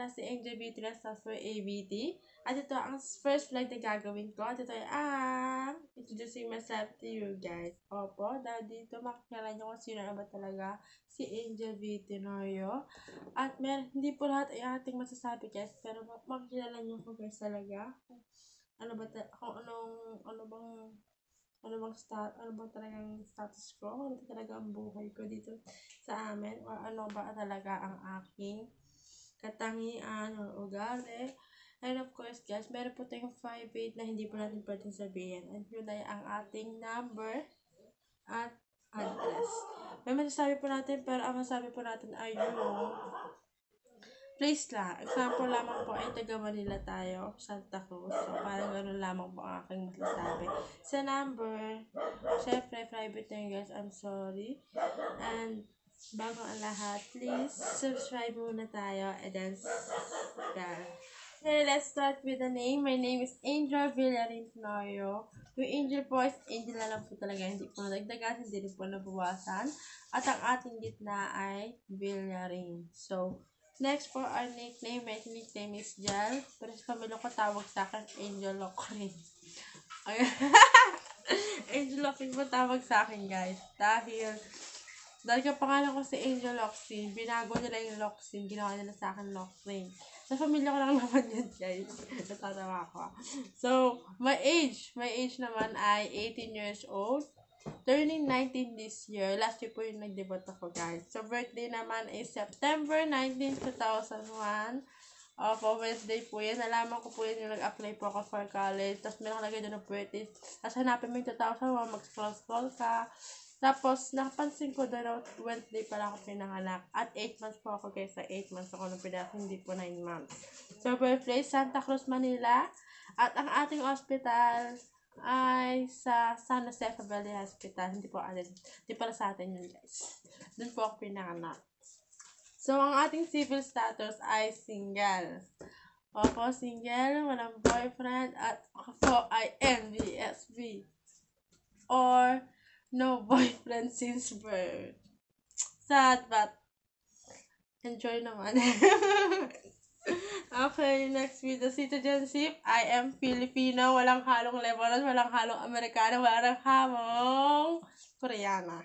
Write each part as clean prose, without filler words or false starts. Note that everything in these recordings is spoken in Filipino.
pala si Angel Beauty na Software ABT. At ito ang first vlog na gagawin ko. At ito ay introducing myself to you guys. Opo, dahil dito makikilala nyo kung sino na ba talaga si Angel Beauty Noyo. At hindi po lahat ay ating masasabi guys. Pero makikilala nyo ko guys talaga. Ano ba ano bang talagang status ko, ano ba talaga ang buhay ko dito sa amin, o ano ba talaga ang aking katangian o ugali. And of course guys, meron po tayong 5-8 na hindi po natin pwedeng sabihin. And yun ay ang ating number at address. May masasabi po natin, pero ang masasabi po natin ay yung place lang. Example lamang po ay taga Manila tayo, Santa Cruz. So, parang gano'n lamang po ang aking masasabi. Sa number, syempre, private na yun guys. I'm sorry. And, bago ang lahat, please, subscribe muna tayo. And then, okay, let's start with the name. My name is Angel Villarin Noyo. Yung Angel po is Angel na lang po talaga. Hindi po nadagdagan, hindi rin po nabawasan. At ang ating gitna ay Villarin. So, next for our nickname, my nickname is Jal. Pero sa pamilya ko tawag sa akin, Angel Locrin. Angel Locrin po tawag sa akin guys. Dahil yung pangalan ko si Angel Locrin, binago nila yung Locrin, ginawa nila sa akin Locrin. Sa pamilya ko lang naman yun guys. Natatawa ko. So, my age naman ay 18 years old. Turning 19 this year. Last year po yung nag-debut ako guys. So, birthday naman is September 19, 2001. Opo, Wednesday po yan. Nalaman ko po yan yung nag-apply po ako for college. Tapos may nakalagay doon ng birthday. Tapos hanapin mo yung 2001, mag-scroll ka. Tapos, napansin ko doon na Wednesday pala ako pinanganak. At 8 months po ako guys. Sa 8 months ako nung pinanganak. Hindi po 9 months. So, birthplace, Santa Cruz, Manila. At ang ating hospital ay sa San Jose Valley Hospital. Hindi pala sa atin yun guys. Doon po ako pinanganak. So, ang ating civil status ay single. Opo, single, walang boyfriend, at ako po ay NBSB. Or, no boyfriend since birth. Sad, but enjoy naman. Okay, next with the citizenship. I am Filipino. Walang halong Lebanon, walang halong Amerikano, walang halong Koreana.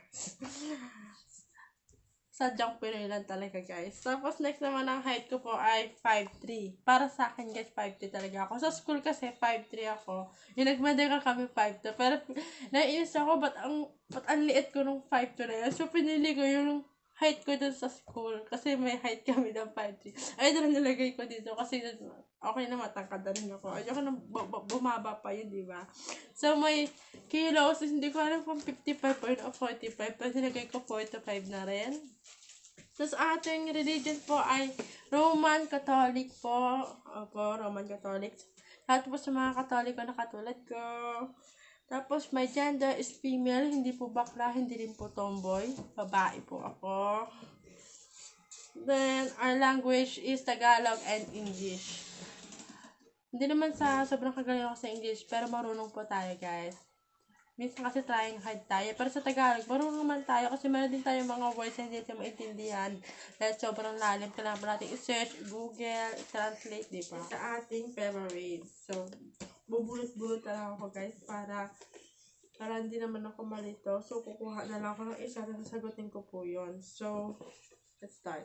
Sadyang Pinoy lang talaga guys. Tapos next naman ang height ko po ay 5'3". Para sa akin guys, 5'3 talaga ako. Sa school kasi 5'3 ako. Yung nagmadala kami 5'2. Pero naiinis ako, ba't ang liit ko nung 5'2 na yun. So pinili ko yung height ko dun sa school. Kasi may height kami ng 5'3". Ay, doon nilagay ko dito. Kasi okay na, matangkad na rin ako. Ayoko na bumaba pa yun, diba? So may kilos, hindi ko alam kung 55 o 45. Pero nilagay ko 45 na rin. Tapos ating religion po ay Roman Catholic po. Opo, Roman Catholic. Lahat po sa mga Katoliko na katulad ko. Tapos my gender is female, hindi po bakla, hindi rin po tomboy. Babae po ako. Then, our language is Tagalog and English. Hindi naman sa sobrang kagaling ako sa English, pero marunong po tayo guys. Minsan kasi trying hard tayo. Pero sa Tagalog, marunong naman tayo kasi meron din tayo mga words na hindi natin maintindihan. Dahil sobrang lalim, kailangan pa natin i-search, Google, translate, di ba? Sa ating favorite. So, bubulot-bulot na lang ako guys para hindi naman ako malito. So, kukuha na lang ako ng isa na sasagutin ko po yun. So, let's start.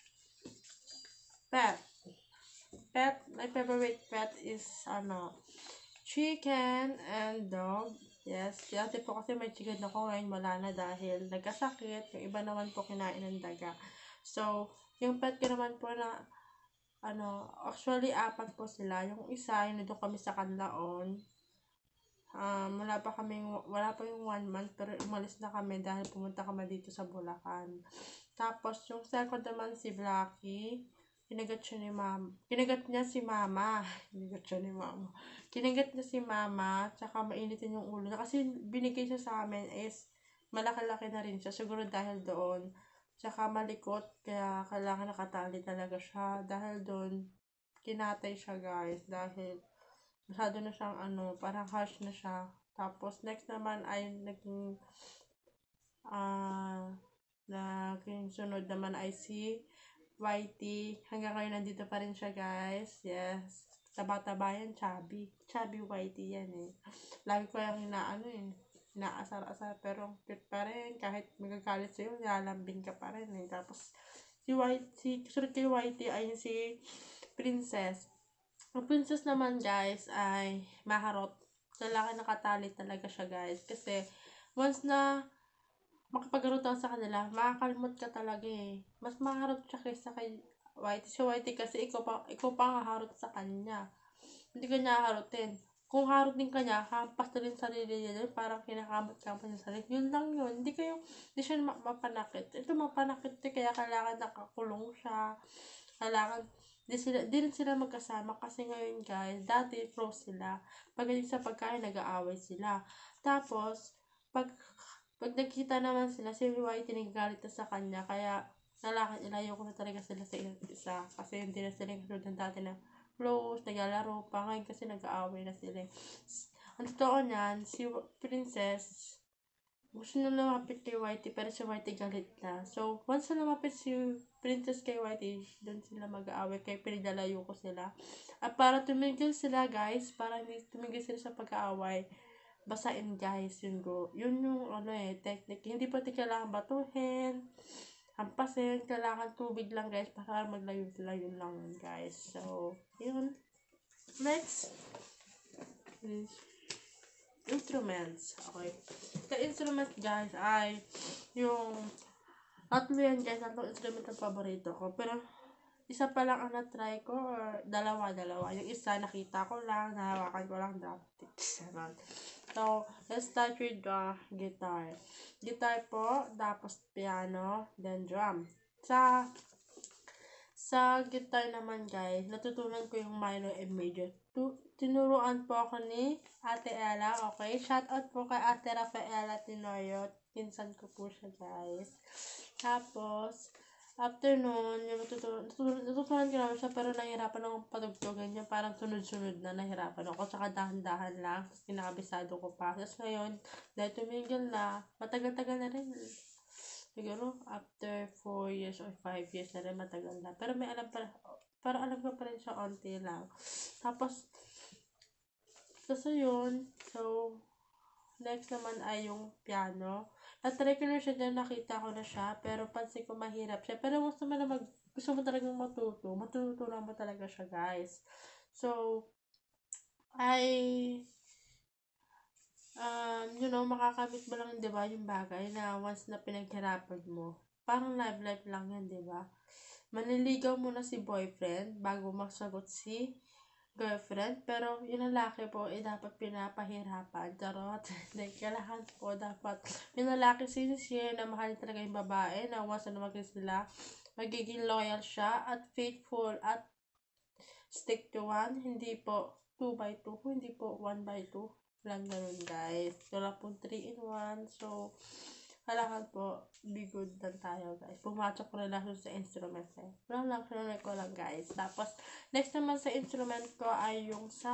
Pet. My favorite pet is, chicken and dog. Yes, dati po kasi may chicken ako, ngayon wala na dahil nagkasakit. Yung iba naman po kinain ng daga. So, yung pet ko naman po na, actually 4 po sila. Yung isa, yun doon kami sa Canlaon. Wala pa yung 1 month, pero umalis na kami dahil pumunta kami dito sa Bulacan. Tapos, yung second naman si Blackie. Kinagat niya si mama. Kinagat niya si mama, tsaka mainitin yung ulo niya. Kasi binigay siya sa amin is malaki-laki na rin siya. Siguro dahil doon. Tsaka malikot, kaya kailangan nakatali talaga siya. Dahil doon, kinatay siya guys. Dahil masyado na siyang parang harsh na siya. Tapos next naman ay naging sunod naman ay si Whitey. Hanggang ngayon nandito pa rin siya, guys. Yes. Taba-taba yan, chubby. Chubby Whitey yan eh. Lagi ko yung inaasar-asar. Pero cute pa rin. Kahit magagalit sa'yo, nilalambing ka pa rin eh. Tapos, kasunod kay Whitey ay si Princess. Ang Princess naman, guys, ay maharot. Lalaki nakatali talaga siya, guys. Kasi, once na makapagharot ako sa kanila, makakalmot ka talaga eh. Mas maharot siya kaysa kay Whitey. Si Whitey kasi ikaw pa ang haharot sa kanya. Hindi ka niya haharotin. Kung harot din ka niya, hampas na rin sarili niya. Parang kinakamot-kamot niya sarili. Yun lang yun. Hindi siya mapanakit. Ito mapanakit eh. Kaya kailangan nakakulong siya. Kailangan, di rin sila magkasama. Kasi ngayon guys, dati close sila. Pagdating sa pagkain, nag-aaway sila. Tapos, pag nagkita naman sila, si Whitey nagagalit na sa kanya. Kaya, ilayo ko na talaga sila sa isa't isa. Kasi hindi na sila yung ng dati na close, naglalaro pa. Ngayon kasi nag-aaway na sila. Ang totoo niyan, si Princess, gusto na lumapit kay Whitey, pero si Whitey galit na. So, once na lumapit si Princess kay Whitey, doon sila mag-aaway. Kaya pinagdalayo ko sila. At para tumigil sila, guys, para hindi tumigil sila sa pag-aaway, basain guys yun yung technique. Hindi pati kailangan batuhin, hampasin, kailangan tubig lang guys para maglayo sila, yun lang guys. So yun. Next is instruments. Okay, the instruments guys ay yung tatlo yan guys, tatlong instrument ang paborito ko, pero isa pa lang ang na-try ko or dalawa. Yung isa nakita ko lang, nahawakan ko lang, drumsticks. So, let's start with the guitar. Guitar po, tapos piano, then drum. Sa guitar naman guys, natutunan ko yung minor and major. Tinuruan po ako ni Ate Ella, okay? Shout out po kay Ate Rafaela Tenorio. Pinsan ko po siya guys. Tapos, after nun, yung natutunan ko naman siya, pero nahirapan akong patugtugan niya. Parang sunod-sunod na nahirapan ako. Tsaka dahan-dahan lang. Tapos kinakabisado ko pa. Tapos ngayon, dahil tumigil na, matagal-tagal na rin. Siguro, after 4 years or 5 years na rin, matagal na. Pero may alam pa, parang alam ko pa rin siya onti lang. Tapos yun. So, next naman ay yung piano. Na-try ko na siya dyan, nakita ko na siya, pero pansin ko mahirap siya. Pero gusto mo talagang matutunan mo talaga siya, guys. So, makakamit mo lang, di ba, yung bagay na once na pinaghirapan mo. Parang life lang yan, di ba? Maniligaw mo na si boyfriend bago magsagot si girlfriend, pero yung lalaki po dapat pinapahirapan. Charot. Kailangan po dapat yung lalaki sincere na mahal talaga yung babae, na once na maging sila, magiging loyal siya at faithful at stick to one, hindi po 2x2, hindi po 1x2 lang, ganun guys. Wala po 3 in 1. So, kailangan po, be good lang tayo guys. Pumatok ko na lang sa instrument eh. Wala lang, kinunay ko lang guys. Tapos, next naman sa instrument ko ay yung sa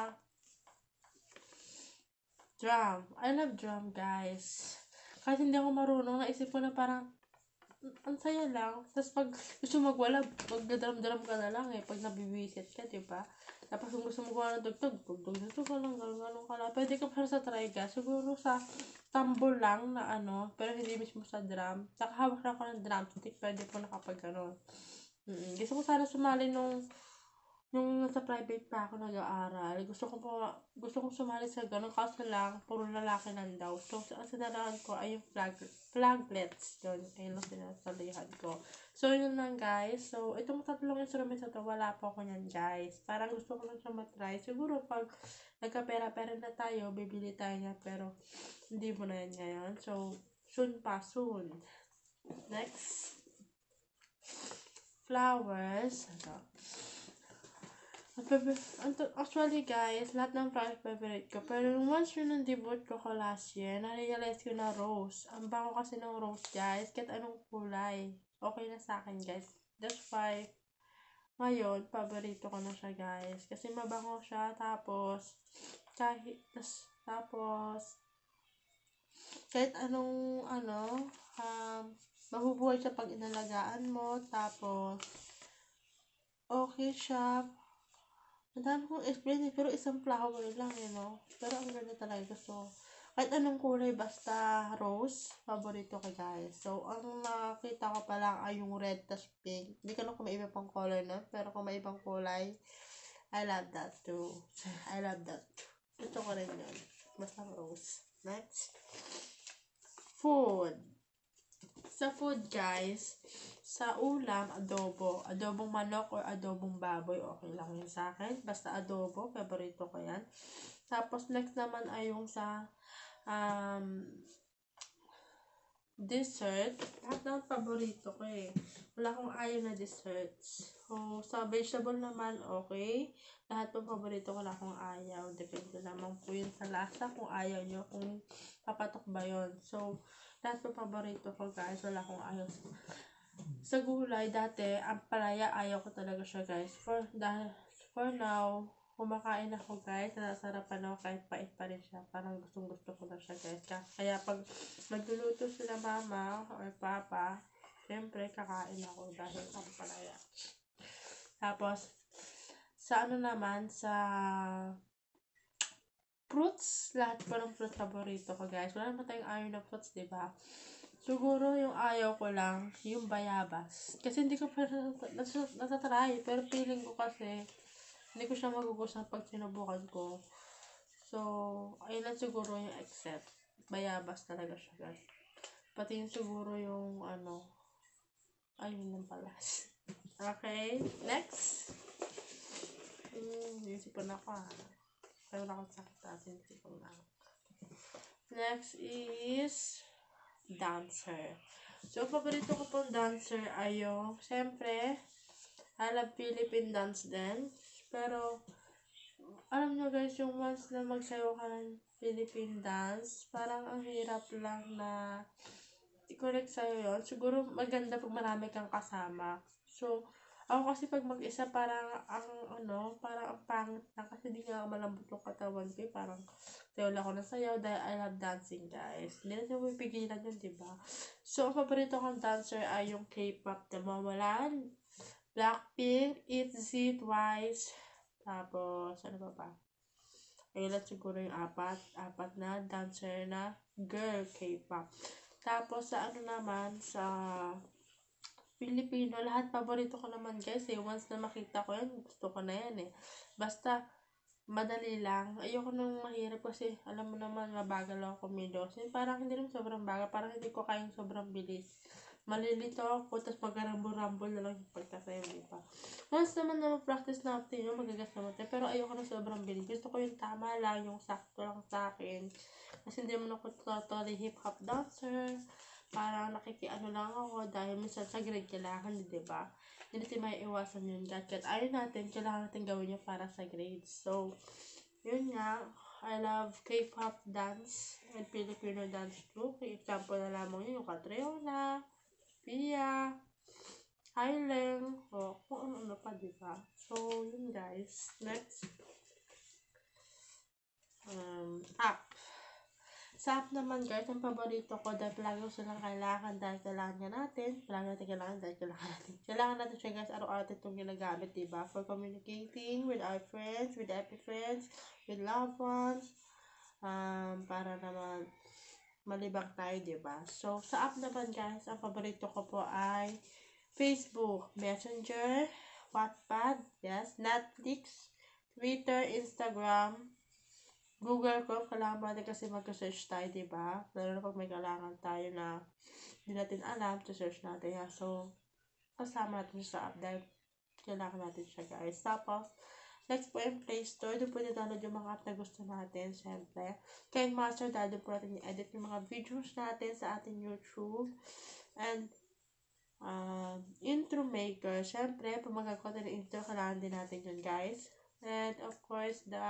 drum. I love drum guys. Kahit hindi ako marunong, naisip ko na parang, ang saya lang. Tapos pag gusto magwala, magdadrum-drum ka na lang eh. Pag nabibisit ka, diba? Tapos kung gusto mo gawa ng tugtog ka lang, ganun ka lang. Pwede ka pa sa triga. Siguro sa tambol lang na pero hindi mismo sa drum. Nakahawak na ako ng drumstick, pwede po nakapag gano'n. Gusto ko sana sumali nung nasa private pa ako nag-aaral. Gusto ko sumali sa gano'n, kaso lang, puro lalaki lang daw. So, ang sinarahan ko ay yung flaglets. Yun, ayun lang sinasalihan ko. So, yun lang guys. So, itong tatlong instruments na to, wala po ako nyan guys. Parang gusto ko lang siya matry. Siguro pag nagkapera-pera na tayo, bibili tayo niya. Pero, hindi mo na yan ngayon. So, soon. Next. Flowers. Actually guys, lahat ng flowers favorite ko. Pero once yun ang debut ko last year, na-realize ko na rose. Ang bango kasi ng rose guys, kahit anong kulay. Okay na sa akin guys. That's why, ngayon, paborito ko na siya guys. Kasi mabango siya, tapos, kahit anong, Mabubuhay siya pag inalagaan mo. Tapos, okay siya. Madami kong explain pero isang flower lang, Pero ang ganda talaga. Gusto. Kahit anong kulay, basta rose, paborito ko, guys. So, ang nakita ko pa lang ay yung red tas pink. Hindi ko alam kung may iba pang color na, pero kung may ibang kulay, I love that too. I love that. Gusto ko rin yun. Basta rose. Next. Food. Sa food, guys, sa ulam, adobo. Adobong manok or adobong baboy, okay lang yun sa akin. Basta adobo, favorito ko yan. Tapos, next naman ay yung sa dessert. Lahat ng paborito ko eh. Wala akong ayaw na desserts. So, sa vegetable naman, okay. Lahat ng paborito ko, wala akong ayaw. Depende naman po yun sa lasa kung ayaw nyo, kung papatok ba yun. So, lahat ng paborito ko, guys, wala akong ayaw. Sa gulay, dati, ang palaya, ayaw ko talaga siya, guys. For now, kumakain ako, guys. Nasasarapan ako kahit pait pa rin siya. Parang gustong-gusto ko na siya, guys. Kaya pag magluluto sila mama or papa, syempre, kakain ako dahil ang palaya. Tapos, sa ano naman, sa fruits, lahat po ng fruits paborito ko, guys. Wala naman tayong ayaw na fruits, diba? Siguro yung ayaw ko lang, yung bayabas. Kasi hindi ko pa natatry, pero feeling ko kasi, hindi ko siya magugustuhan pag sinubukan ko. So, ayun lang siguro yung except. Bayabas talaga siya, guys. Pati yung siguro yung ayun lang pala. Okay, next. Isipan ako Kaya wala akong sakit natin. Isipan na. Next is dancer. So, paborito ko pong dancer ay yung, siyempre, I love Philippine dance din. Pero, alam nyo guys, yung once na magsayaw ka ng Philippine dance, parang ang hirap lang na i-correct sa'yo yun. Siguro maganda pag marami kang kasama. So, ako kasi pag mag-isa parang parang ang pangit na kasi di nga malambot yung katawan ko. Parang sayaw lang ako ng sayaw dahil I love dancing, guys. Hindi natin mapipigilan yun, diba? So, ang paborito kong dancer ay yung K-pop na mawalan. Blackpink, ITZY, Twice, tapos, ano ba? Ayun lang siguro yung apat na dancer na girl K-pop. Tapos, sa sa Filipino, lahat paborito ko naman, guys, eh. Once na makita ko yan, gusto ko na yan, eh. Basta, madali lang. Ayoko nung mahirap kasi, alam mo naman, mabagal ako kumilos. Parang hindi naman sobrang bagal, parang hindi ko kayang sobrang bilis. Malilito ako, tapos mag-rumble-rumble na lang yung pagkasayaw, di ba? Once naman na practice natin yun, magagas naman tayo. Pero ayoko na sobrang bilis. Gusto ko yung tama lang, yung sakto lang sa akin. Kasi hindi naman ako totally hip-hop dancer. Parang nakikiano lang ako dahil minsan sa grade kailangan, di ba? Hindi natin may iwasan yun. Kahit ayaw natin, kailangan natin gawin yun para sa grades. So, yun nga, I love K-pop dance and Filipino dance too. Example na lamang yun, yung Catriona, Pia, Highland, o kung ano pa, diba? So, yun guys. Next. App. Sa app naman guys, ang paborito ko dahil palagi ko silang kailangan dahil kailangan niya natin. Palagi natin kailangan dahil kailangan natin. Kailangan natin siya guys, araw-araw itong ginagamit, diba? For communicating with our friends, with happy friends, with loved ones. Para naman malibang tayo, diba? So, sa app naman guys, ang paborito ko po ay Facebook, Messenger, Wattpad, yes, Netflix, Twitter, Instagram, Google Chrome. Kailangan natin kasi mag-search tayo, diba? Lalo na pag may kailangan tayo na hindi natin alam, to-search natin yan. So, kasama natin sa app dahil kailangan natin siya, guys. Tapos, next po yung Play Store. Doon po download yung mga app na gusto natin, syempre. Kind Master, dahil doon po natin i-edit yung mga videos natin sa ating YouTube. And, intro maker. Syempre, pag magagawa tayo ng intro, kailangan din natin yun, guys. And, of course, the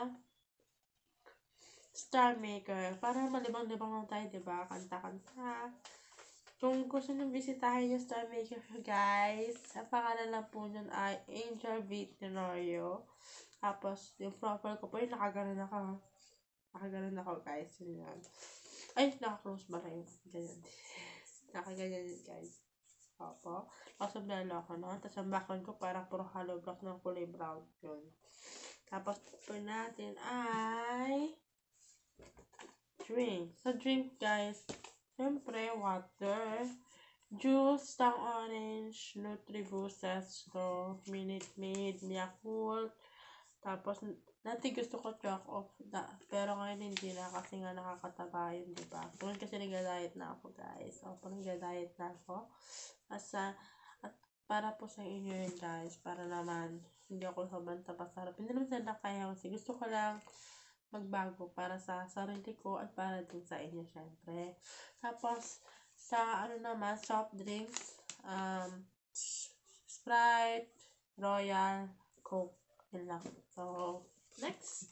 star maker. Para malibang-libang lang tayo, diba? Kanta-kanta. Kung gusto nyo bisitahin yung star maker, guys, ang pangalan lang po nun ay Angel V. Tenorio. Tapos, yung profile ko po, yung nakaganon ako. Nakaganon ako, guys. Yun yan. Ay, naka-close ba na yun? Ganyan. Nakaganyan yun, guys. Opo. Tapos umbrella ako noon. Tapos ang background ko parang puro hollow block ng kulay brown. Yun. Tapos po natin ay drink. Sa drink, guys, syempre, water, juice, tang orange, Nutriboost, Zestro, Minute Maid, Yakult. Tapos, dati gusto ko choc-off, pero ngayon hindi na kasi nga nakakataba yun, diba? Ngayon kasi nag-diet na ako, guys. Opo, nag-diet na ako. At para po sa inyo yun, guys, para naman hindi ako sobrang tapasarap. Hindi naman sila kaya kasi gusto ko lang magbago para sa sarili ko at para din sa inyo, syempre. Tapos, sa ano naman, soft drinks, Sprite, Royal, Coke, yun lang. So, next.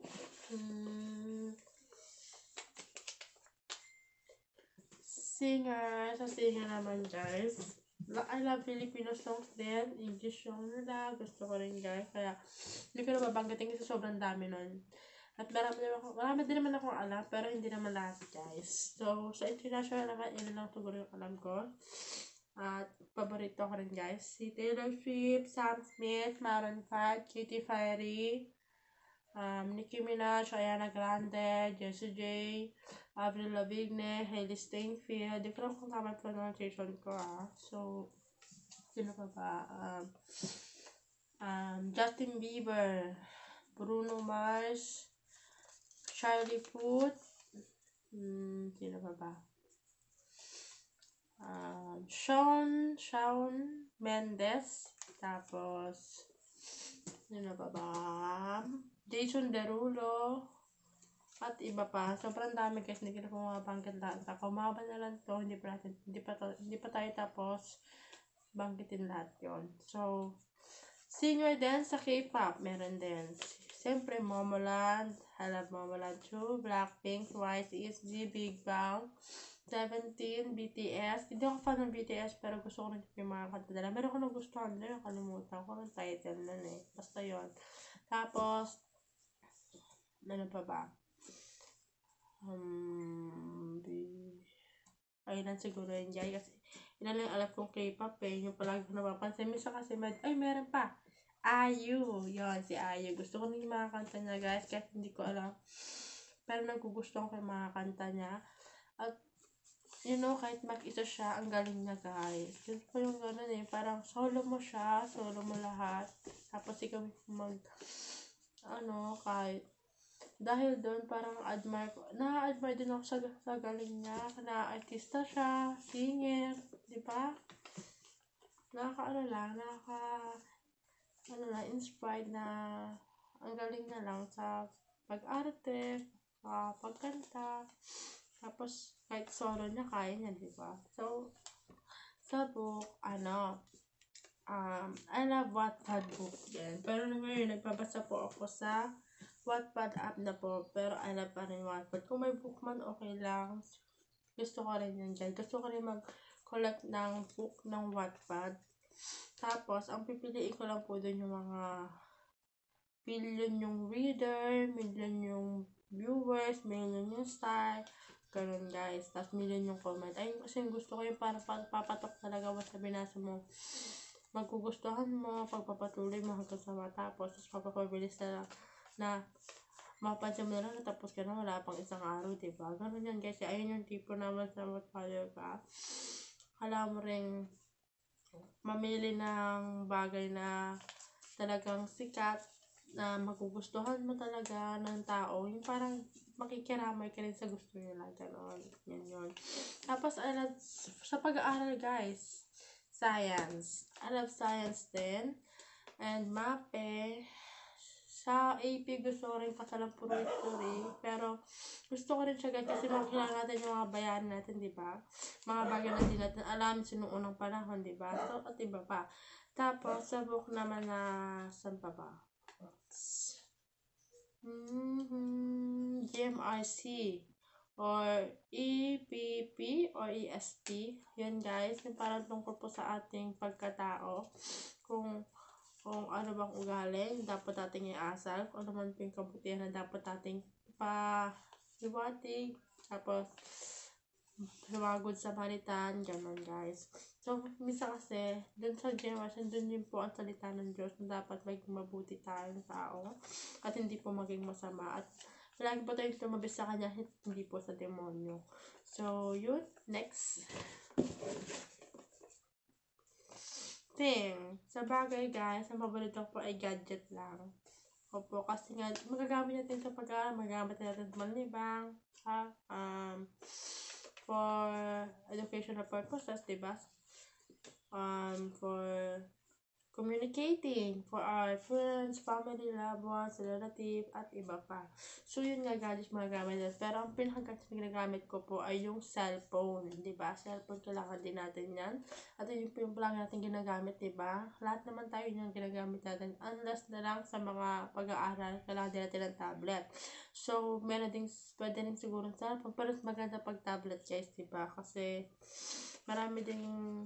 Singer. Sa singer naman, guys. I love Filipino songs din. English song nila. Gusto ko rin, guys. Kaya, hindi ko na babanggitin kasi sobrang dami nun. At marami din naman akong alam, pero hindi naman lahat, guys. So, sa international naman, yun lang siguro yung alam ko. At paborito ko rin, guys. Si Taylor Swift, Sam Smith, Maroon 5, Katy Perry, Nicki Minaj, Ariana Grande, Jessie J, Avril Lavigne, Hailey Steinfeld. Di ko lang kung tama pronunciation ko, So, sino pa ba? Justin Bieber, Bruno Mars, Charlie Puth, sino pa ba? Shawn Mendes, tapos, sino pa ba? Jason Derulo, at iba pa. Sobrang dami guys, hindi ko na pumabangkit lahat. Kumaba na lang to, hindi pa tayo tapos bangkitin lahat yon. So, singer din sa K-pop, meron din. Siyempre, Momoland, I love Momoland too, Blackpink, Twice, ESG, Big Bang, 17, BTS. Hindi ako fan ng BTS, pero gusto ko rin yung mga kanta nila. Meron ko nagustuhan nila, kalimutan ko ng title nun eh. Basta yon. Tapos, ano pa ba? Ayun lang siguro yun, guys. Kasi, yun lang alam kong K-pop eh. Yung palagi ko napapansin. Minsan kasi, meron pa. IU. Yun, si IU. Gusto ko na yung mga kanta niya, guys. Kahit hindi ko alam. Pero nagugustuhan ko yung mga kanta niya. At, kahit mag-isa siya, ang galing niya, guys. Gusto ko yung gano'n eh. Parang solo mo siya, solo mo lahat. Tapos ikaw kahit dahil doon, parang na-admire din ako sa galing niya, na artista siya, singer, di ba? Inspired na ang galing na lang sa pag-arte, sa pagkanta, tapos kahit solo niya, kaya niya, di ba? So, sa book, I love Wattpad book din. Pero ngayon, nagpabasa po ako sa Wattpad app na po, pero I love pa rin Wattpad. Kung may book man, okay lang. Gusto ko rin yun dyan. Gusto ko rin mag-collect ng book ng Wattpad. Tapos, ang pipiliin ko lang po dun yung mga million yung reader, million yung viewers, million yung star, ganun guys. Tapos million yung comment. Ayun kasi gusto ko yung parang papatok talaga sa binasa mo. Magkugustuhan mo, pagpapatuloy mo hanggang sa matapos. Tapos mapapabilis na mapapansin mo na lang natapos ka na, wala pang isang araw, diba? Ganun yan guys. Ayun yung tipo naman sa Wattpad ka. Alam mo rin mamili ng bagay na talagang sikat, na magugustuhan mo talaga ng tao. Yung parang makikiramay ka rin sa gusto nila. Ganon. Yan yun. Tapos, sa pag-aaral guys, science. I love science din. And MAPE. Sa AP, gusto ko rin pasalang puro history. Pero, gusto ko rin siya guys kasi makikilala natin yung mga bayan natin, di ba? Mga bagay na din natin alam sinong unang panahon, di ba? So, at iba pa. Tapos, sa book naman na, saan pa ba? GMRC or EPP or EST. Yan guys, yung parang tungkol po sa ating pagkatao. Kung ano bang ugaling dapat ating iasal, kung ano man po yung kabutihan na dapat ating ipahiwatig. Tapos, Lumagod sa Samaritan, ganun guys. So, minsan kasi, dun sa generation, dun din po ang salita ng Diyos na dapat maging mabuti tayong tao at hindi po maging masama at lagi po tayong tumabi sa Kanya, hindi po sa demonyo. So, yun. Next thing. Sa bagay guys, ang paborito ko po ay gadget lang. Opo, kasi nga, magagamit natin sa pag-aaral, magagamit natin sa manlibang, for educational purposes, diba? For communicating, for our friends, family, loved ones, relative, at iba pa. So, yun nga gadgets magagamit natin. Pero ang pinakagadget na ginagamit ko po ay yung cellphone, diba? Cellphone, kailangan din natin yan. At yun po yung lang natin ginagamit, diba? Lahat naman tayo yung ginagamit natin. Unless na lang sa mga pag-aaral, kailangan din natin ng tablet. So, meron din, pwede rin siguro cellphone. Pero maganda pag tablet, guys, diba? Kasi, marami ding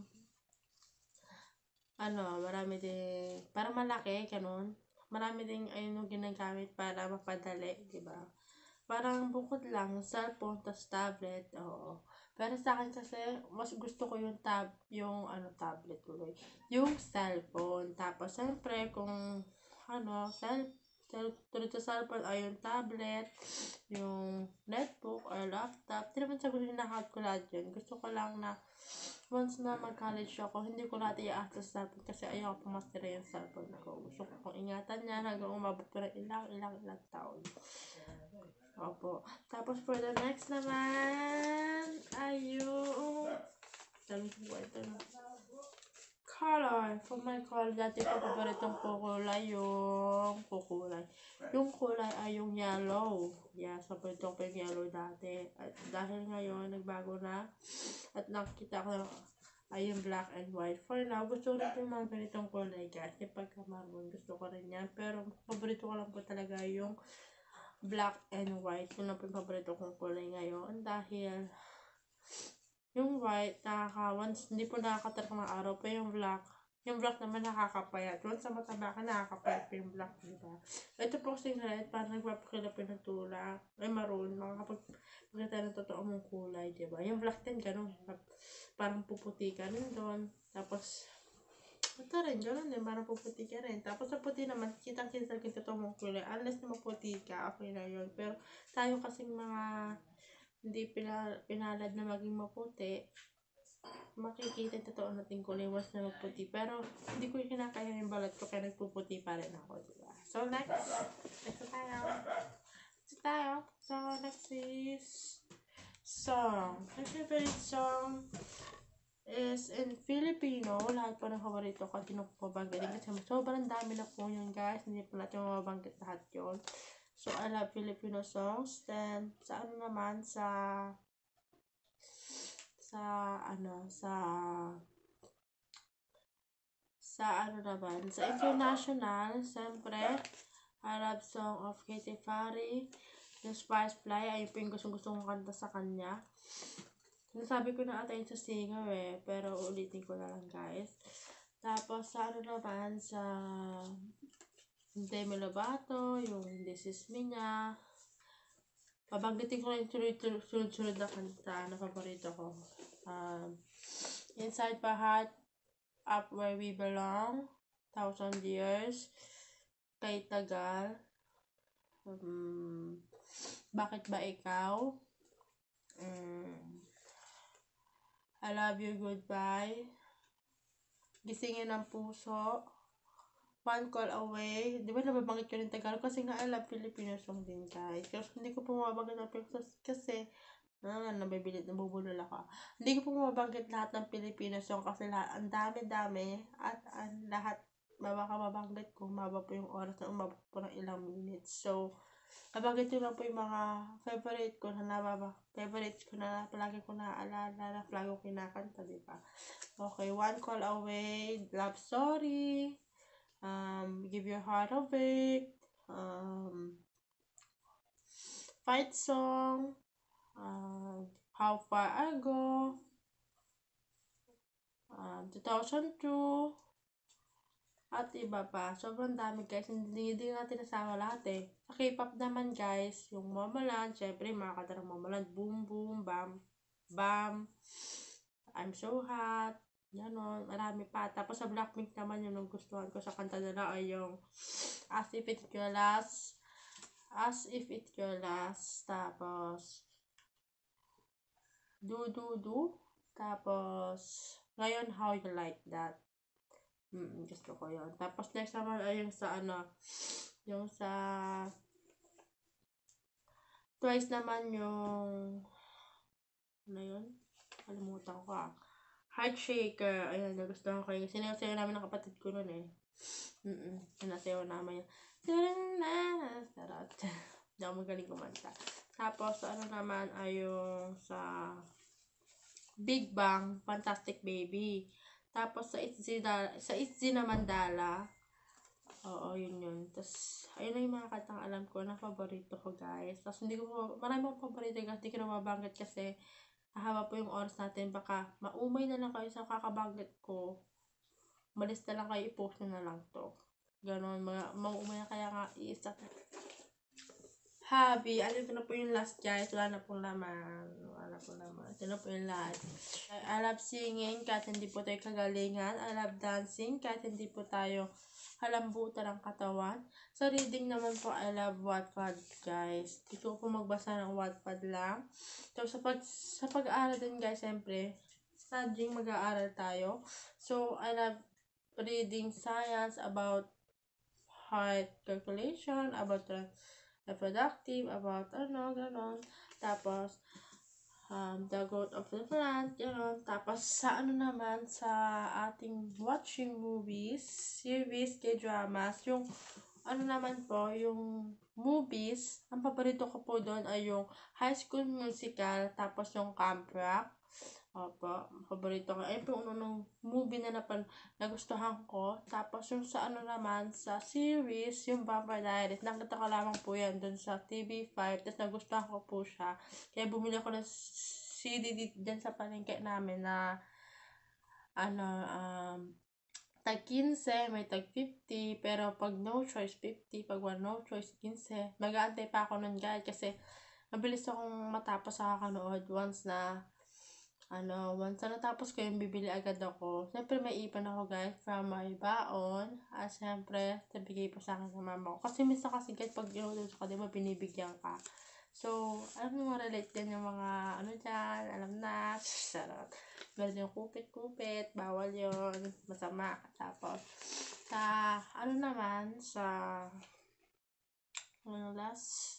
marami ding, para malaki, ganun. Marami ding ayun yung ginagamit para mapadali, di ba? Parang bukod lang, cellphone, tas tablet, oo. Pero sa akin kasi, mas gusto ko yung tablet tuloy. Yung cellphone. Tapos, syempre, kung, tulad sa cellphone ay yung tablet, yung netbook or laptop. Di naman siguro hinahat ko lahat yun. Gusto ko lang na once na mag-college ako, hindi ko lahat i-access sa cellphone kasi ayaw ko masira yung cellphone ko. Gusto ko kong ingatan yan hanggang umabot ko ng ilang taon. Opo. Tapos for the next naman, ay yung dami ko ito na. Color. For my color, dati ko paboritong kulay yung kulay ay yung yellow. Yes, paboritong ko yung yellow dati. At dahil ngayon, nagbago na. At nakikita ko ay yung black and white. For now, gusto ko rin yung mga ganitong kulay guys. Yung pagka-maroon, gusto ko rin yan. Pero, paborito ko lang po talaga yung black and white. Yun lang po yung paborito kong kulay ngayon. Dahil, yung white, once hindi po nakakatarang ng araw pa yung black naman nakakapayat. Once sa mataba ka, nakakapayat pa yung black, diba? Ito po kasing red, parang nagpapakila po ng tulak. Ay, maroon, makakapagpagkita ng totoo mong kulay, diba? Yung black din, ganun. Parang puputi ka rin doon. Tapos, ito rin, ganun din, parang puputi ka rin. Tapos sa puti naman, kitang-kita yung totoo mong kulay. Unless na maputi ka, okay na yun. Pero, tayo kasing mga hindi pinalad na maging maputi, makikita yung totoo nating kulay once na magputi. Pero, hindi ko yung kinakaya yung balat ko, kaya nagpuputi pa rin ako, diba? So, next tayo. So, next is song. My favorite song is in Filipino. Lahat po ng favorito ko, hindi na po mabanggitin. Kasi sobrang dami na po yun, guys. Hindi po natin mababanggit lahat yun. So, I love Filipino songs. Then, sa international, siyempre, I love song of Katy Perry, yung Spice Fly, ayun po yung gusto kong kanta sa kanya. Nasabi ko na ata yung sa singer pero ulitin ko na lang guys. Tapos sa Demi Lovato, yung This Is Me niya. Pabanggitin ko na yung sunod-sunod na kanta na paborito ko. Inside My Heart, Up Where We Belong, 1,000 Years, Kay Tagal, Bakit Ba Ikaw, I Love You Goodbye, Gisingin ng Puso, One Call Away. Di ba nababanggit ko rin Tagalog? Kasi nga I love Filipino song din guys. Kasi hindi ko po mababanggit na kasi nabubulol ako. Hindi ko po mababanggit lahat ng Filipino song kasi ang dami-dami at lahat mabanggit ko, maba po yung oras na umabot po ng ilang minutes. So, nabanggit ko lang po yung mga favorites ko na palagi ko naaalala, na palagi ko kinakanta, diba? Okay, One Call Away, Love Story, Give Your Heart Away, Fight Song, How Far I Go, 2002, at iba pa. Sobrang dami guys. Hindi natin nasama lahat Sa K-pop naman guys, yung Momoland, syempre mga kanta ng Momoland, Boom Boom Bam. Bam, I'm So Hot, ganon, marami pa. Tapos sa Blackpink naman yung nagustuhan ko sa kanta nila ay yung As If It Your Last, As If It Your Last, tapos Do, tapos Ngayon How You Like That. Gusto ko yun. Tapos next naman ay yung sa yung sa Twice naman yung yun? Kalimutan ko Heart Shaker. Ayun, nagustuhan ko yun. Sinayaw namin ng kapatid ko nun eh. Sinasayaw namin yun. Sarot. Hindi ako magaling kumanta. Tapos, naman ay yung sa Big Bang, Fantastic Baby. Tapos, sa Itzy na Mandala. Oo, yun. Tapos, ayun na yung mga kantang alam ko na paborito ko, guys. Tapos, marami akong paborito guys. Hindi ko na mabanggit kasi hahaba po yung oras natin. Baka maumay na lang kayo sa kakabanggit ko. Malis na lang kayo, i-post nyo na lang to. Ganon, maumay na kaya nga iisa. Hobby, ano ito na po yung last guys. Wala na pong laman. Ito na po yung last. I love singing kahit hindi po tayo kagalingan. I love dancing kahit hindi po tayo halambutan ng katawan. Sa reading naman po, I love Wattpad guys. Hindi ko po magbasa ng Wattpad lang. So, sa pag-aaral din guys, siyempre, studying mag-aaral tayo. So, I love reading science about heart calculation, about reproductive, about ganon. Tapos, the growth of the plant, ganon. Tapos, sa naman, sa ating watching movies, series, k-dramas, yung naman po, yung movies, ang paborito ko po doon ay yung High School Musical, tapos yung Camp Rock. Opo, paborito ko. Ayun po unang movie na nagustuhan ko. Tapos yung sa naman, sa series, yung Vampire Diaries, nakita ko lamang po yan dun sa TV5. Tapos nagustuhan ko po siya. Kaya bumili ako ng CD dyan sa palengke namin na tag 15, may tag 50, pero pag no choice 50, pag no choice 15. Mag-aantay pa ako nun guys kasi mabilis akong matapos sa kakanood once na natapos ko yung bibili agad ako. Siyempre, may ipon ako guys from my baon. At siyempre, nabigay po sa akin ng mama ko. Kasi minsan kasi guys, pag inuutos ka, di ba, binibigyan ka. So, alam mo, relate din yung mga, dyan, alam na, sarot. Meron yung kupit, bawal yon, masama. Tapos, naman, last,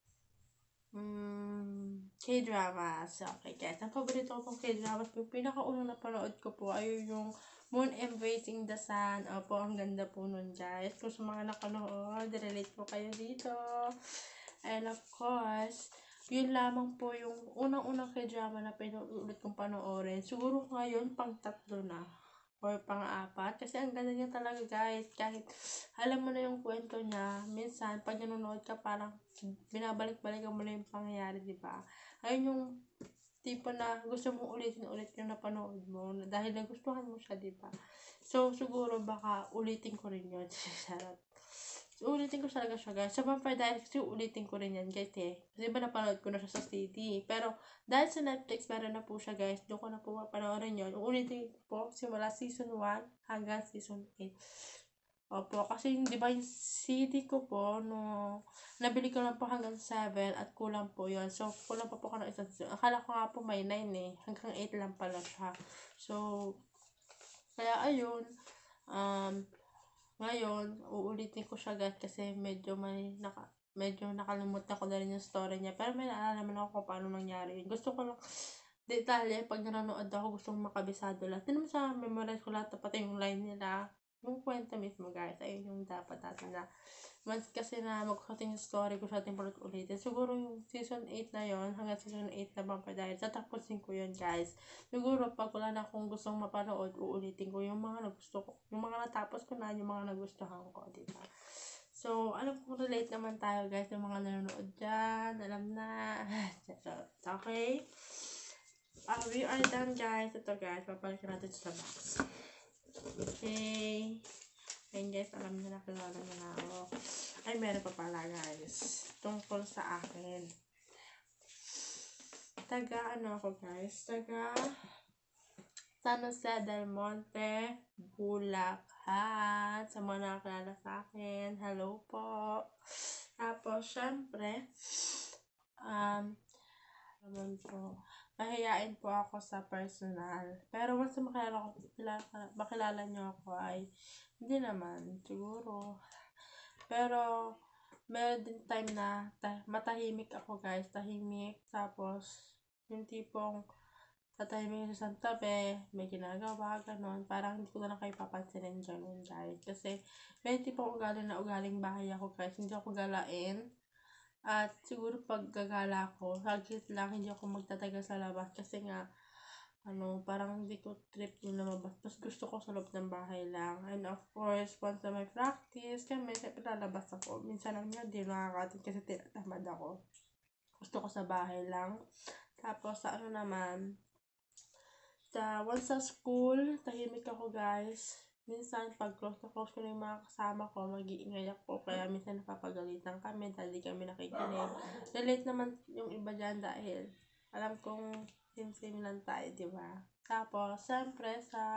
K-dramas. Okay, guys. Ang paborito ko pong K-dramas, yung pinakaunang napanood ko po ay yung Moon Embracing the Sun. Opo, ang ganda po nun, guys. Kung sa mga nakanood, relate po kayo dito. And of course, yun lamang po yung unang-unang K-drama na pinuulit kong panoorin. Siguro ngayon, pang-3 na or pang-4. Kasi ang ganda niya talaga guys. Kahit alam mo na yung kwento niya, minsan pag nanonood ka parang binabalik-balikan mo na yung pangyayari, di ba? Ayun yung tipo na gusto mong ulitin-ulit yung napanood mo dahil nagustuhan mo siya, di ba? So, siguro baka ulitin ko rin yun. So, ulitin ko talaga siya guys. Sa Vampire Diaries kasi ulitin ko rin yan guys eh. Kasi ba napanood ko na siya sa CD. Pero dahil sa Netflix meron na po siya guys. Doon ko na po panoorin yun. Ulitin ko po simula season 1 hanggang season 8. Opo, kasi di ba yung CD ko po no, nabili ko lang po hanggang 7 at kulang po yun. So, kulang pa po ako ng isang season. Akala ko nga po may 9 eh. Hanggang 8 lang pala siya. So, kaya ayun. Ngayon, uulitin ko siya guys kasi medyo nakalimutan ko na rin yung story niya. Pero may naalala naman ako kung paano nangyari yun. Gusto ko lang, detalye, pag nanonood ako, gusto kong makabisado lahat. Hindi naman sa memorize ko lahat, pati yung line nila. Yung kwento mismo guys, ayun yung dapat natin na. Once kasi na magkusating yung story, gusto natin ulitin. Siguro yung season 8 na yon hanggang season 8 na Vampire Diaries, tatapusin ko yun guys. Siguro pag wala na akong gustong mapanood, uulitin ko yung mga nagusto ko. Yung mga natapos ko na, yung mga nagustuhan ko, diba? So, alam ko relate naman tayo guys, yung mga nanonood dyan, alam na. Okay? We are done guys. Ito guys, papalikin natin sa box. Okay. Ayun guys, alam na nakilala na ako. Ay, meron pa pala guys. Tungkol sa akin. Ako guys, taga San Jose del Monte, Bulacan. Sa mga nakakilala sa akin, hello po. Tapos, syempre, naman po, mahihain po ako sa personal. Pero once na makilala nyo ako ay, hindi naman, siguro. Pero, meron din time na matahimik ako guys, tahimik. Tapos, yung tipong tatahimik sa tabi, may ginagawa, ganon. Parang hindi ko na lang kayo papansinin ganon guys. Kasi, may tipong ugaling bahay ako guys, hindi ako galain. At siguro pag gagala ko, saglit lang, hindi ako magtatagal sa labas. Kasi nga, parang hindi ko trip yung lumabas. Mas gusto ko sa loob ng bahay lang. And of course, once na may practice, kami, syempre lalabas ako. Minsan lang yun, di nakakatin kasi tinatamad ako. Gusto ko sa bahay lang. Tapos, sa naman, once sa school, tahimik ako guys. Minsan, pag close ko na yung mga kasama ko, mag-iingay ako. Kaya minsan napapagalitan kami dahil di kami nakikinig. Relate naman yung iba dyan dahil alam kong same lang tayo, di ba? Tapos, siyempre,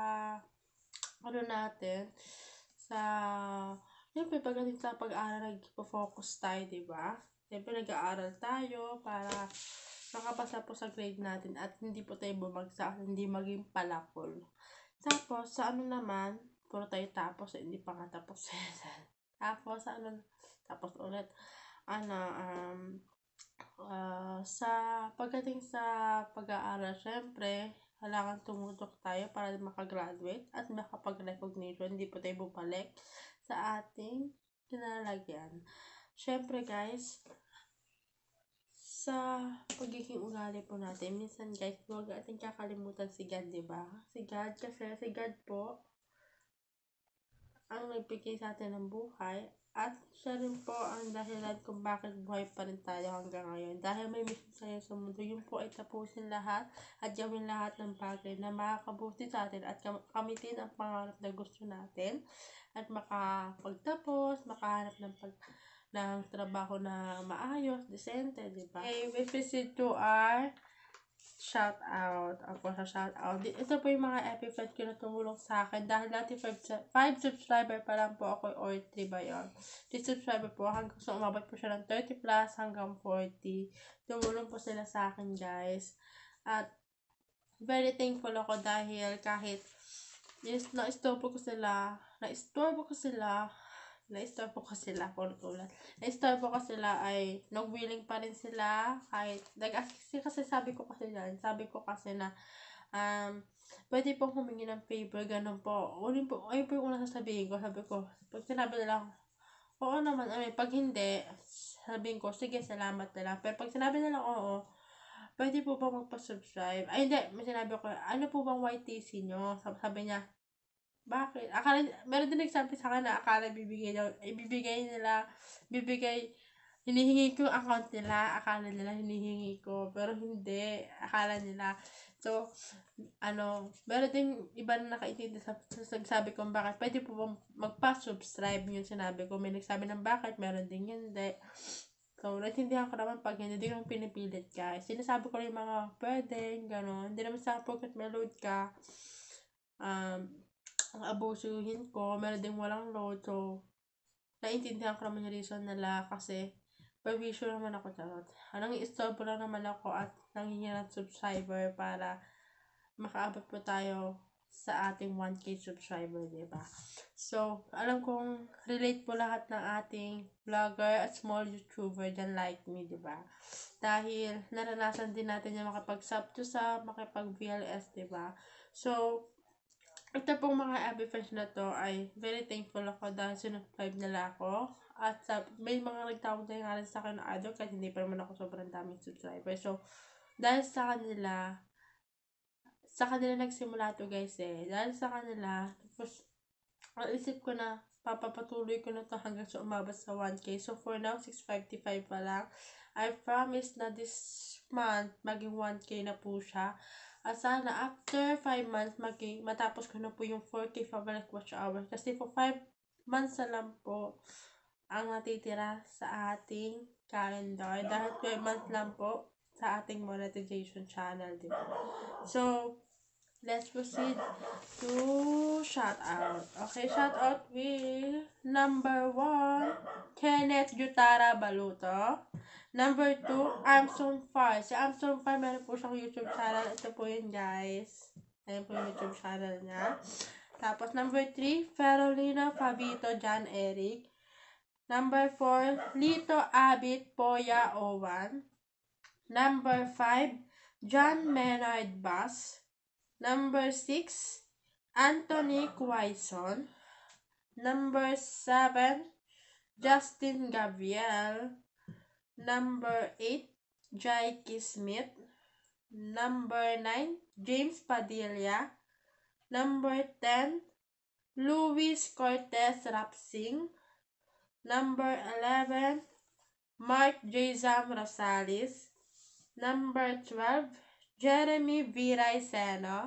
siyempre, pagdating sa pag-aaral, nag-focus tayo, di ba? Siyempre, nag-aaral tayo para makapasa po sa grade natin at hindi po tayo bumagsak, hindi maging palakol. Tapos, naman, puro tayo tapos, hindi pa nga tapos. Tapos, tapos ulit, pagdating sa pag-aaral, syempre, kailangan tumutok tayo para makagraduate at makapag-recognition, hindi po tayo bumalik sa ating kinalalagyan. Syempre guys, sa pagiging ugali po natin, minsan guys, huwag ating kakalimutan si God, diba? Si God po, ang nagbigay sa atin ng buhay at siya rin po ang dahilan kung bakit buhay pa rin tayo hanggang ngayon. Dahil may mission sa'yo sa mundo, yun po ay tapusin lahat at gawin lahat ng bagay na makakabuti sa atin at kamitin ang pangarap na gusto natin at makapagtapos, makahanap ng trabaho na maayos, decente, diba? Okay, we proceed to our shout out. Ako sa shout out. Ito po yung mga epi-friend ko na tumulong sa akin. Dahil dati 5 subscriber pa lang po ako or 3 ba yun? 3 subscriber po. Hanggang so umabot po siya ng 30 plus hanggang 40. Tumulong po sila sa akin guys. At very thankful ako dahil kahit na-istorbo ko sila, ay nag-willing pa rin sila kahit kasi sabi ko kasi na pwede pong humingi ng favor, ganun po. Ayun po yung unang sasabihin ko. Sabi ko, pag sinabi nila, oo naman, pag hindi, sabihin ko, sige, salamat na lang. Pero pag sinabi nila, oo, pwede po ba magpa-subscribe? Ay, hindi, may sinabi ko, ano po bang YTC nyo? Sabi niya, bakit? Meron din nagsabi sa akin na akala hinihingi ko yung account nila, akala nila hinihingi ko, pero hindi, akala nila. So, meron din iba na nakaintindi sa sabi ko bakit, pwede po bang magpa-subscribe yung sinabi ko, may nagsabi ng bakit, meron din hindi. So, naintindihan ko naman pag hindi ko pinipilit guys. Sinasabi ko rin yung mga pwede, gano'n. Hindi naman sa porket may load ka, abusuhin ko, meron din walang load. So, naintindihan ko naman yung reason nila kasi permission naman ako charot. Nang-i-stop lang naman ako at nanghingi ng subscriber para makaabot po tayo sa ating 1K subscriber, diba? So, alam kong relate po lahat ng ating vlogger at small YouTuber dyan like me, diba? Dahil naranasan din natin yung makapag-sub to sub, makapag-VLS, diba? So, ito pong mga FB friends na to ay very thankful ako dahil sinubscribe nila ako. At may mga nagtawag na nga rin sa akin na idol kahit hindi pa naman ako sobrang daming subscriber. So, dahil sa kanila nagsimula to guys eh. Dahil sa kanila, tapos, ang isip ko na, papapatuloy ko na to hanggang sa umabot sa 1K. So, for now, 655 pa lang. I promise na this month, maging 1K na po siya. At sana, after 5 months, matapos ko na po yung 4K favorite watch hours. Kasi for 5 months na lang po ang natitira sa ating calendar. Dahil 12 months lang po, sa ating monetization channel, di ba? So, let's proceed to shout out. Okay, shout out with number 1, Kenneth Jutara Baluto. Number 2, Armstrong Far. Si Armstrong Far, meron po siyang YouTube channel. Ito po yun, guys. Ayan po yung YouTube channel niya. Tapos, number 3, Ferolina Fabito John Eric. Number 4, Lito Abit Poya Owan. Number 5, John Menard Bass. Number 6, Anthony Quaison. Number 7, Justin Gabriel. Number 8, Jaiki Smith. Number 9, James Padilla. Number 10, Luis Cortez Rapsing. Number 11, Mark J. Rosales. Number 12, Jeremy Viray Seno.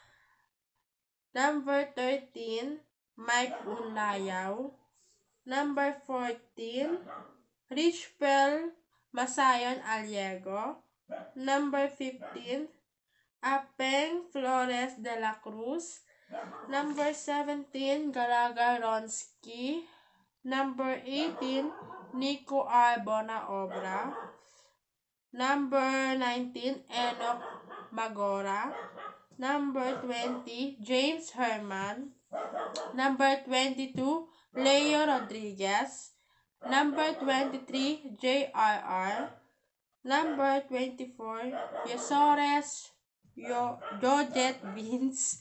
Number 13, Mike Unlayaw. Number 14, Richpel Masayon Aliego. Number 15, Apeng Flores de la Cruz. Number 17, Galaga Ronsky. Number 18, Nico R. Bonaobra. Number 19, Enoch Magora. Number 20, James Herman. Number 22, Leo Rodriguez. Number 23, JRR. Number 24, Yosores Jojet Beans.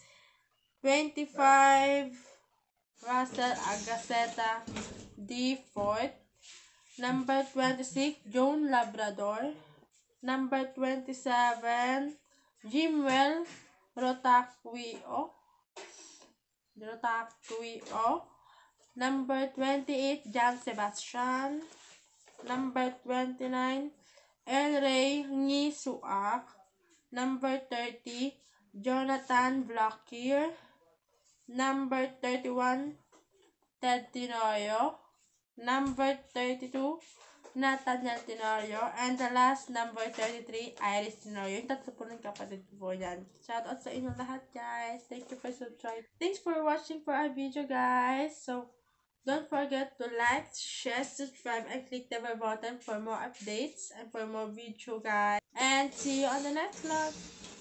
25, Russell Agaceta D. Fort. Number 26, Joan Labrador. Number 27, Jimwell Rotaquio. Number 28, Jan Sebastian. Number 29, El Rey Ngisuak. Number 30, Jonathan Vlakier. Number 31, Ted Tenorio. Number 32, Nathaniel Tenorio. And the last, number 33, Iris Tenorio. Yung tatlo po ng kapatid ko po yan. Shoutout sa inyo lahat, guys. Thank you for subscribing. Thanks for watching for our video, guys. So, don't forget to like, share, subscribe, and click the bell button for more updates and for more video, guys. And see you on the next vlog.